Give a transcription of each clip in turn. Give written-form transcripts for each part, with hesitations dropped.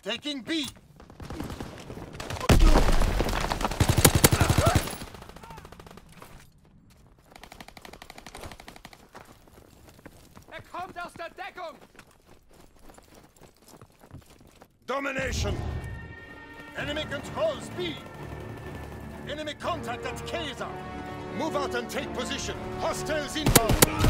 Taking B. Kommt aus der Deckung! Domination! Enemy controls B! Enemy contact at Kaiser! Move out and take position! Hostiles inbound!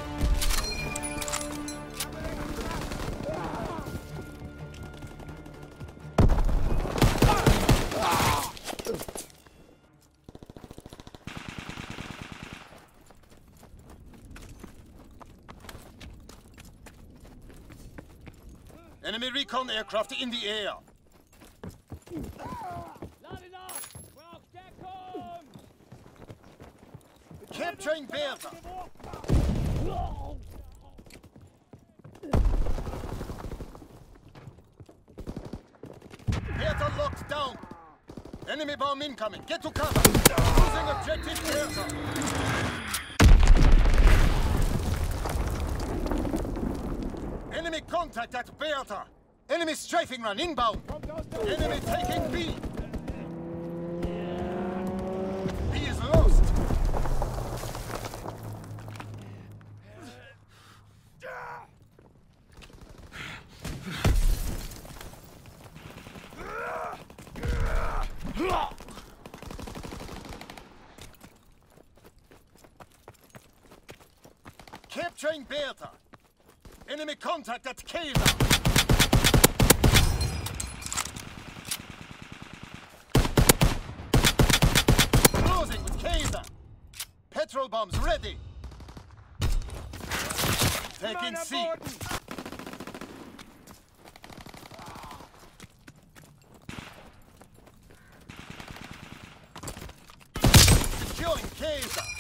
Enemy recon aircraft in the air. Capturing Bertha. Bertha locked down. Enemy bomb incoming. Get to cover. Losing objective Bertha. Enemy contact at Bertha. Enemy strafing run inbound. Enemy taking B. B is lost. Capturing Bertha. Enemy contact at Kaiser. Closing with Kaiser. Petrol bombs ready. Taking C. Securing Kaiser.